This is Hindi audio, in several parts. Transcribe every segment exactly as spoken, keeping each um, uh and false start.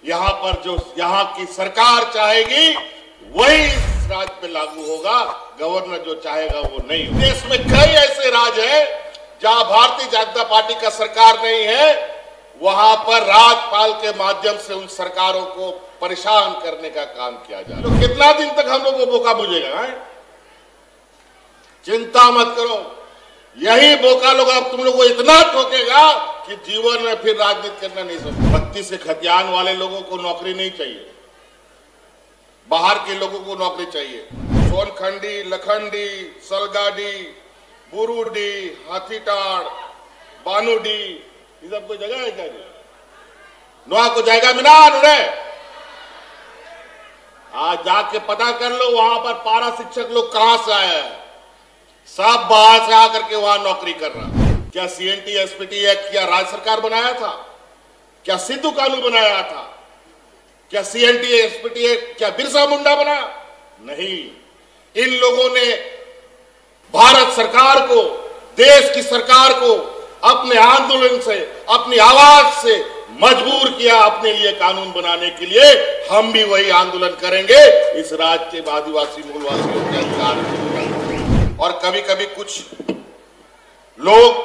यहाँ पर जो यहाँ की सरकार चाहेगी वही इस राज्य पे लागू होगा। गवर्नर जो चाहेगा वो नहीं। देश में कई ऐसे राज्य हैं जहां भारतीय जनता पार्टी का सरकार नहीं है, वहां पर राज्यपाल के माध्यम से उन सरकारों को परेशान करने का काम किया जा रहा है। तो कितना दिन तक हम लोग को बोका बुझेगा? है? चिंता मत करो, यही बोका लोग अब तुम लोग को इतना ठोकेगा कि जीवन में फिर राजनीति करना नहीं सकते। बत्ती से खतियान वाले लोगों को नौकरी नहीं चाहिए, बाहर के लोगों को नौकरी चाहिए। सोनखंडी, लखंडी, सलगाडी, बुरुडी, हाथीटाड़, बानूडी, ये सब कोई जगह है क्या? नोआ को जाएगा मिना रे, आज जाके पता कर लो वहां पर पारा शिक्षक लोग कहां से आया है। सब बाहर से आकर के वहां नौकरी कर रहा। क्या सीएनटी एसपीटी एक्ट क्या राज्य सरकार बनाया था? क्या सिद्धू कानून बनाया था? क्या सीएनटी एसपीटी एक्ट क्या बिरसा मुंडा बनाया? नहीं, इन लोगों ने भारत सरकार को, देश की सरकार को अपने आंदोलन से, अपनी आवाज से मजबूर किया अपने लिए कानून बनाने के लिए। हम भी वही आंदोलन करेंगे इस राज्य के आदिवासी मूलवासियों के अधिकार के लिए। और कभी कभी कुछ लोग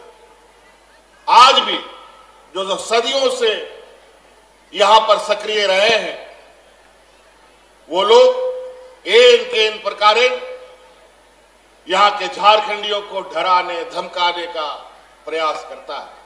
आज भी जो, जो सदियों से यहां पर सक्रिय रहे हैं, वो लोग एन के इन प्रकार यहां के झारखंडियों को डराने धमकाने का प्रयास करता है।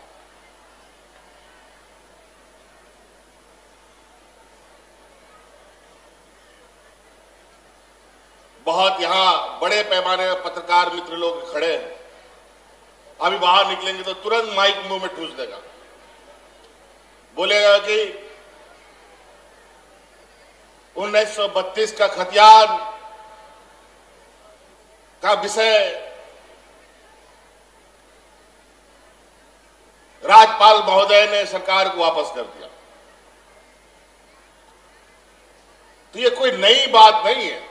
बहुत यहां बड़े पैमाने में पत्रकार मित्र लोग खड़े हैं। अभी बाहर निकलेंगे तो तुरंत माइक मुंह में ठूस देगा, बोलेगा कि उन्नीस सौ बत्तीस का खतियान का विषय राज्यपाल महोदय ने सरकार को वापस कर दिया। तो ये कोई नई बात नहीं है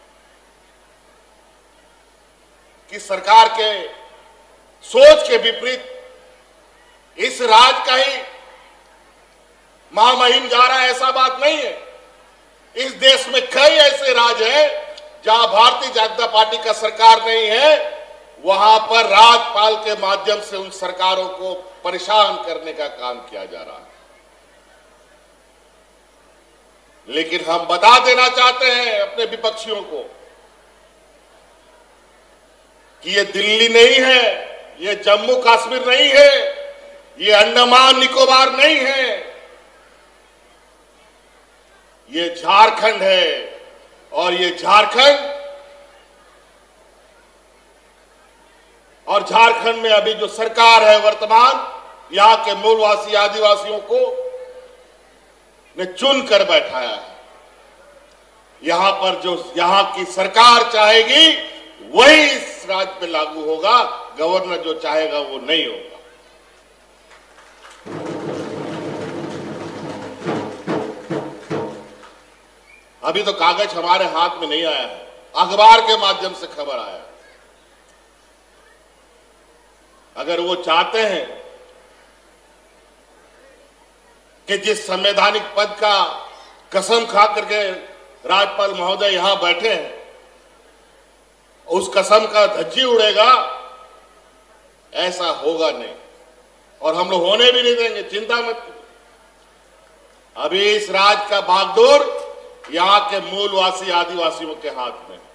कि सरकार के सोच के विपरीत इस राज्य का ही महामहिम जा रहा है, ऐसा बात नहीं है। इस देश में कई ऐसे राज्य हैं जहां भारतीय जनता पार्टी का सरकार नहीं है, वहां पर राज्यपाल के माध्यम से उन सरकारों को परेशान करने का काम किया जा रहा है। लेकिन हम बता देना चाहते हैं अपने विपक्षियों को कि ये दिल्ली नहीं है, ये जम्मू कश्मीर नहीं है, ये अंडमान निकोबार नहीं है, ये झारखंड है। और ये झारखंड और झारखंड में अभी जो सरकार है वर्तमान, यहां के मूलवासी आदिवासियों को ने चुन कर बैठाया है। यहां पर जो यहां की सरकार चाहेगी वही इस राज्य पे लागू होगा। गवर्नर जो चाहेगा वो नहीं होगा। अभी तो कागज हमारे हाथ में नहीं आया है, अखबार के माध्यम से खबर आया। अगर वो चाहते हैं कि जिस संवैधानिक पद का कसम खा करके राज्यपाल महोदय यहां बैठे हैं, उस कसम का धज्जी उड़ेगा, ऐसा होगा नहीं। और हम लोग होने भी नहीं देंगे, चिंता मत करो। अभी इस राज्य का भागदौड़ यहां के मूलवासी आदिवासियों के हाथ में।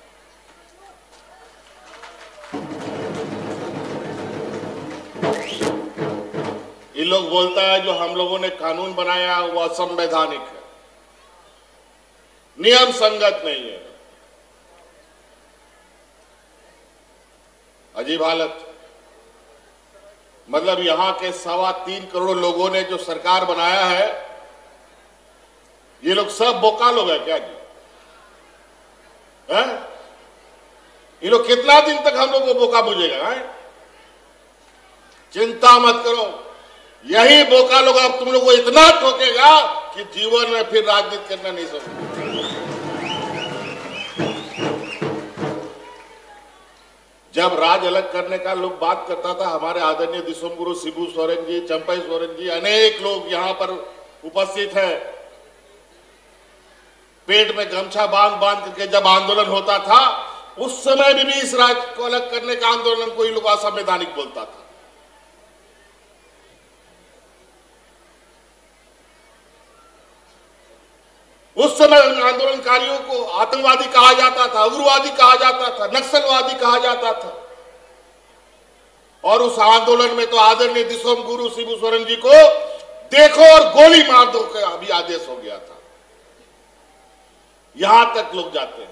ये लोग बोलता है जो हम लोगों ने कानून बनाया वो असंवैधानिक है, नियम संगत नहीं है। अजीब हालत। मतलब यहां के सवा तीन करोड़ लोगों ने जो सरकार बनाया है, ये लोग सब बोका लोग हैं क्या जी? हैं? ये लोग कितना दिन तक हम लोग को बोका बुझेगा? है? चिंता मत करो, यही बोका लोग अब तुम लोग को इतना ठोकेगा कि जीवन में फिर राजनीति करना नहीं सकते। जब राज अलग करने का लोग बात करता था, हमारे आदरणीय दिसोम गुरु शिबू सोरेन जी, चंपई सोरेन जी, अनेक लोग यहां पर उपस्थित हैं, पेट में गमछा बांध बांध करके जब आंदोलन होता था, उस समय भी, भी इस राज्य को अलग करने का आंदोलन को ये लोग असंवैधानिक बोलता था। उस समय उन आंदोलनकारियों को आतंकवादी कहा जाता था, उग्रवादी कहा जाता था, नक्सलवादी कहा जाता था। और उस आंदोलन में तो आदरणीय दिसोम गुरु शिबू सोरेन जी को देखो और गोली मार दो का अभी आदेश हो गया था। यहां तक लोग जाते हैं।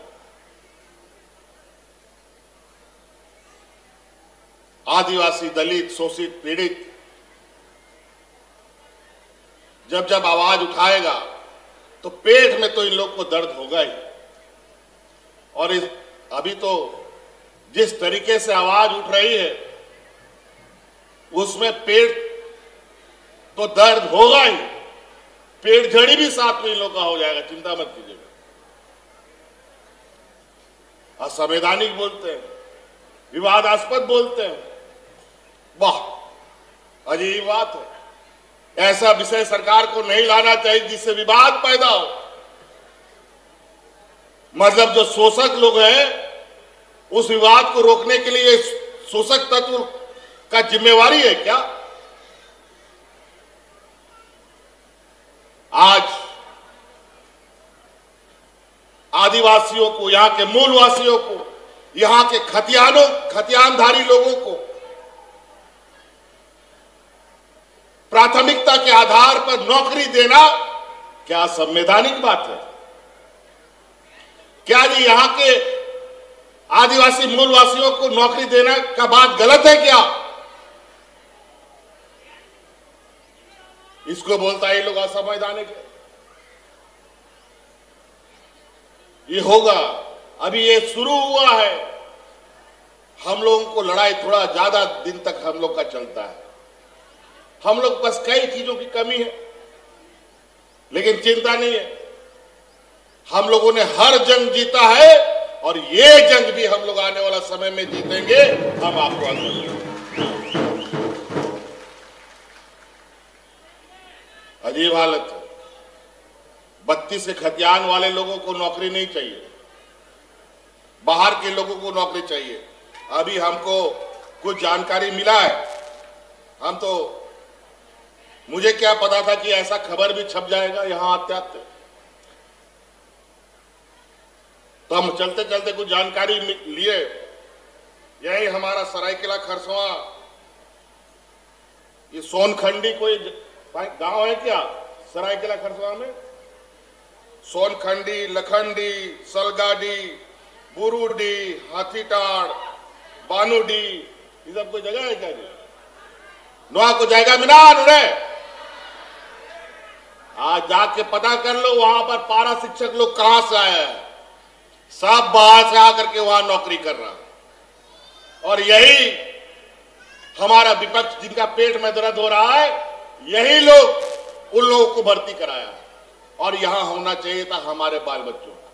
आदिवासी, दलित, शोषित, पीड़ित जब जब आवाज उठाएगा तो पेट में तो इन लोग को दर्द होगा ही। और इस अभी तो जिस तरीके से आवाज उठ रही है उसमें पेट तो दर्द होगा ही, पेट झड़ी भी साथ में इन लोग का हो जाएगा, चिंता मत कीजिएगा। असंवैधानिक बोलते हैं, विवादास्पद बोलते हैं, वाह अजीब बात है। ऐसा विषय सरकार को नहीं लाना चाहिए जिससे विवाद पैदा हो। मतलब जो शोषक लोग हैं उस विवाद को रोकने के लिए शोषक तत्व का जिम्मेवारी है क्या? आज आदिवासियों को, यहां के मूलवासियों को, यहां के खतियानों खतियानधारी लोगों को प्राथमिकता के आधार पर नौकरी देना क्या संवैधानिक बात है? क्या जी यहां के आदिवासी मूलवासियों को नौकरी देना का बात गलत है क्या? इसको बोलता है ये लोग असंवैधानिक है। ये होगा, अभी ये शुरू हुआ है। हम लोगों को लड़ाई थोड़ा ज्यादा दिन तक हम लोग का चलता है। हम लोग बस कई चीजों की कमी है, लेकिन चिंता नहीं है। हम लोगों ने हर जंग जीता है और ये जंग भी हम लोग आने वाला समय में जीतेंगे। हम आपको आगे अजीब हालत है। बत्तीस से खतियान वाले लोगों को नौकरी नहीं चाहिए, बाहर के लोगों को नौकरी चाहिए। अभी हमको कुछ जानकारी मिला है, हम तो मुझे क्या पता था कि ऐसा खबर भी छप जाएगा यहां आते आते। तो हम चलते चलते कुछ जानकारी लिए। यही हमारा सरायकेला खरसवां, ये सोनखंडी कोई गांव है क्या सरायकेला खरसवां में? सोनखंडी, लखंडी, सलगाडी, बुरुडी, हाथीटाड़, बानूडी, ये सब कोई जगह है क्या जी? नुआ को जाएगा मिना उन्हें आज जाके पता कर लो वहां पर पारा शिक्षक लोग कहां से आए हैं। सब बाहर से आकर के वहां नौकरी कर रहा है। और यही हमारा विपक्ष जिनका पेट में दर्द हो रहा है, यही लोग उन लोगों को भर्ती कराया। और यहां होना चाहिए था हमारे बाल बच्चों का।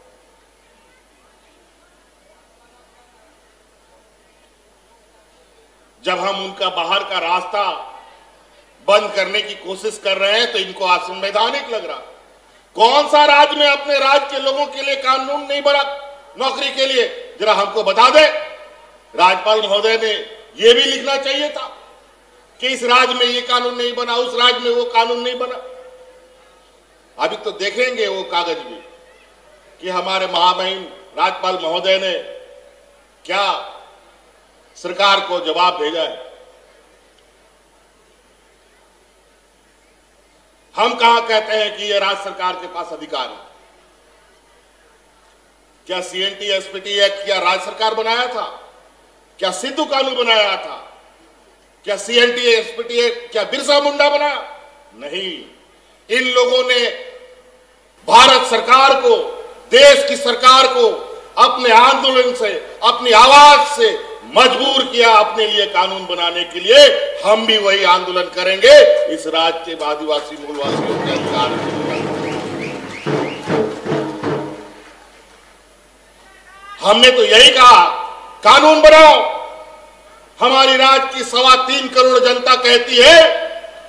जब हम उनका बाहर का रास्ता बंद करने की कोशिश कर रहे हैं तो इनको असंवैधानिक लग रहा। कौन सा राज्य में अपने राज्य के लोगों के लिए कानून नहीं बना नौकरी के लिए? जरा हमको बता दे। राज्यपाल महोदय ने यह भी लिखना चाहिए था कि इस राज्य में ये कानून नहीं बना, उस राज्य में वो कानून नहीं बना। अभी तो देखेंगे वो कागज भी कि हमारे महामहिम राज्यपाल महोदय ने क्या सरकार को जवाब भेजा है। हम कहां कहते हैं कि यह राज्य सरकार के पास अधिकार है? क्या सीएनटी एसपीटी एक्ट क्या राज्य सरकार बनाया था? क्या सिद्धू कानून बनाया था? क्या सीएनटी एसपीटी एक्ट क्या बिरसा मुंडा बनाया? नहीं, इन लोगों ने भारत सरकार को, देश की सरकार को अपने आंदोलन से, अपनी आवाज से मजबूर किया अपने लिए कानून बनाने के लिए। हम भी वही आंदोलन करेंगे इस राज्य के आदिवासी मूलवासियों के अधिकार। हमने तो यही कहा, कानून बनाओ। हमारी राज्य की सवा तीन करोड़ जनता कहती है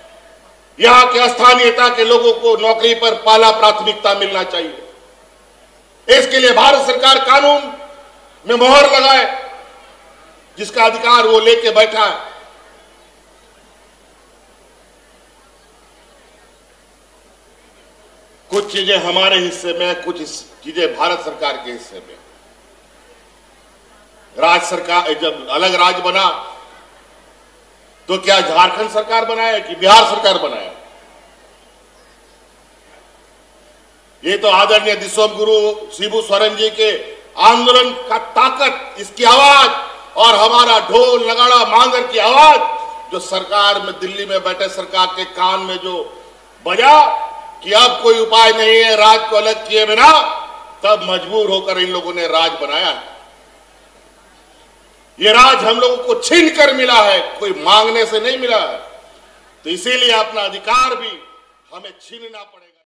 यहां के स्थानीयता के लोगों को नौकरी पर पहला प्राथमिकता मिलना चाहिए। इसके लिए भारत सरकार कानून में मोहर लगाए, जिसका अधिकार वो लेके बैठा है। कुछ चीजें हमारे हिस्से में, कुछ चीजें भारत सरकार के हिस्से में। राज्य सरकार जब अलग राज्य बना तो क्या झारखंड सरकार बनाया कि बिहार सरकार बनाया? ये तो आदरणीय दिसोम गुरु शिबू सोरेन जी के आंदोलन का ताकत, इसकी आवाज और हमारा ढोल नगाड़ा मांगर की आवाज जो सरकार में, दिल्ली में बैठे सरकार के कान में जो बजा कि अब कोई उपाय नहीं है राज को अलग किए बिना, तब मजबूर होकर इन लोगों ने राज बनाया है। ये राज हम लोगों को छीन कर मिला है, कोई मांगने से नहीं मिला है। तो इसीलिए अपना अधिकार भी हमें छीनना पड़ेगा।